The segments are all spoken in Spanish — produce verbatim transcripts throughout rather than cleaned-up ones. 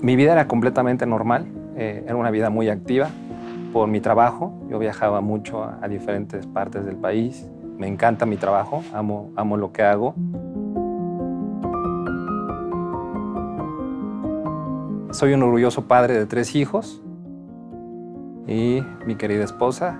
Mi vida era completamente normal, eh, era una vida muy activa por mi trabajo. Yo viajaba mucho a, a diferentes partes del país. Me encanta mi trabajo, amo, amo lo que hago. Soy un orgulloso padre de tres hijos y mi querida esposa.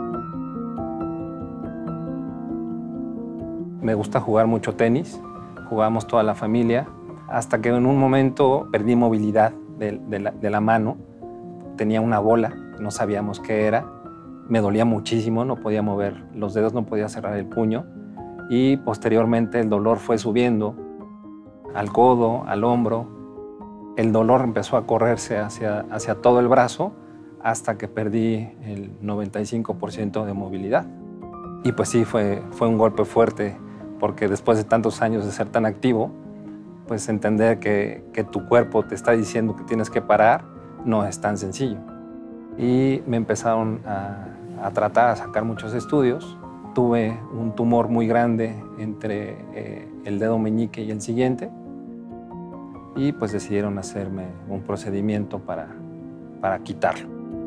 Me gusta jugar mucho tenis, jugamos toda la familia, hasta que en un momento perdí movilidad de, de, la, de la mano. Tenía una bola, no sabíamos qué era, me dolía muchísimo, no podía mover los dedos, no podía cerrar el puño y posteriormente el dolor fue subiendo al codo, al hombro. El dolor empezó a correrse hacia, hacia todo el brazo hasta que perdí el noventa y cinco por ciento de movilidad. Y pues sí, fue, fue un golpe fuerte, porque después de tantos años de ser tan activo, pues entender que, que tu cuerpo te está diciendo que tienes que parar no es tan sencillo. Y me empezaron a, a tratar, a sacar muchos estudios. Tuve un tumor muy grande entre eh, el dedo meñique y el siguiente, y pues decidieron hacerme un procedimiento para, para quitarlo.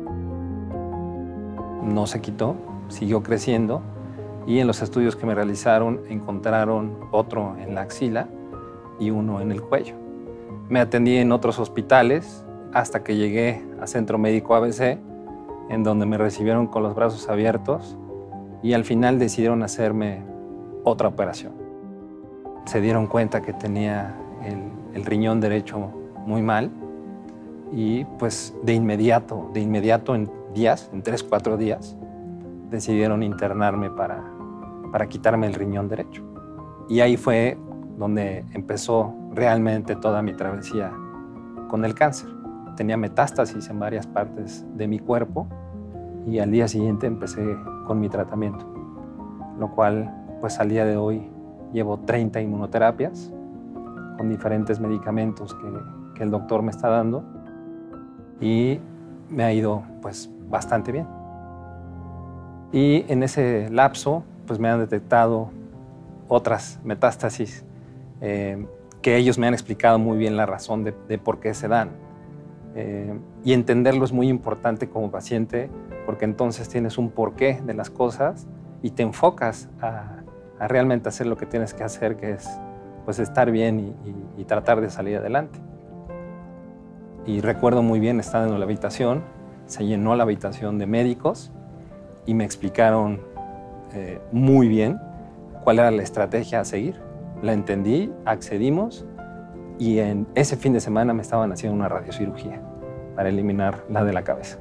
No se quitó, siguió creciendo, y en los estudios que me realizaron encontraron otro en la axila y uno en el cuello. Me atendí en otros hospitales hasta que llegué a Centro Médico A B C, en donde me recibieron con los brazos abiertos y al final decidieron hacerme otra operación. Se dieron cuenta que tenía el, el riñón derecho muy mal y pues de inmediato, de inmediato en días, en tres, cuatro días, decidieron internarme para, para quitarme el riñón derecho. Y ahí fue donde empezó realmente toda mi travesía con el cáncer. Tenía metástasis en varias partes de mi cuerpo y al día siguiente empecé con mi tratamiento, lo cual pues al día de hoy llevo treinta inmunoterapias con diferentes medicamentos que, que el doctor me está dando y me ha ido pues bastante bien. Y en ese lapso pues me han detectado otras metástasis eh, que ellos me han explicado muy bien la razón de, de por qué se dan. Eh, y entenderlo es muy importante como paciente, porque entonces tienes un porqué de las cosas y te enfocas a, a realmente hacer lo que tienes que hacer, que es pues, estar bien y, y, y tratar de salir adelante. Y recuerdo muy bien estar en la habitación, se llenó la habitación de médicos y me explicaron eh, muy bien cuál era la estrategia a seguir. La entendí, accedimos y en ese fin de semana me estaban haciendo una radiocirugía para eliminar la de la cabeza.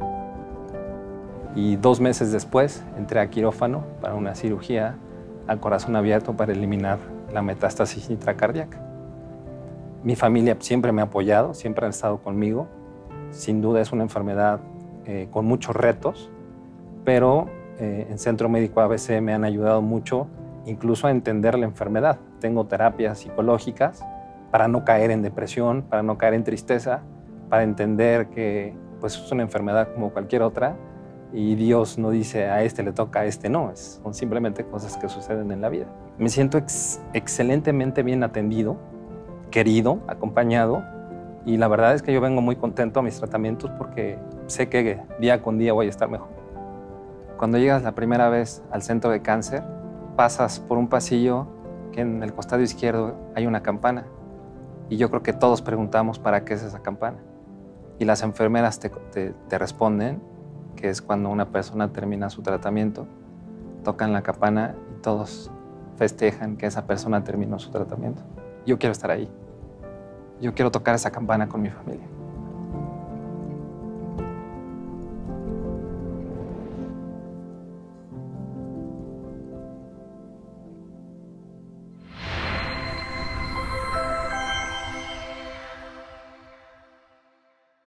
Y dos meses después entré a quirófano para una cirugía al corazón abierto para eliminar la metástasis intracardíaca. Mi familia siempre me ha apoyado, siempre han estado conmigo. Sin duda es una enfermedad eh, con muchos retos, pero eh, en Centro Médico A B C me han ayudado mucho incluso a entender la enfermedad. Tengo terapias psicológicas para no caer en depresión, para no caer en tristeza, para entender que pues, es una enfermedad como cualquier otra y Dios no dice a este le toca, a este no. Es, son simplemente cosas que suceden en la vida. Me siento ex excelentemente bien atendido, querido, acompañado, y la verdad es que yo vengo muy contento a mis tratamientos porque sé que día con día voy a estar mejor. Cuando llegas la primera vez al centro de cáncer, pasas por un pasillo que en el costado izquierdo hay una campana. Y yo creo que todos preguntamos para qué es esa campana. Y las enfermeras te, te, te responden que es cuando una persona termina su tratamiento, tocan la campana y todos festejan que esa persona terminó su tratamiento. Yo quiero estar ahí. Yo quiero tocar esa campana con mi familia.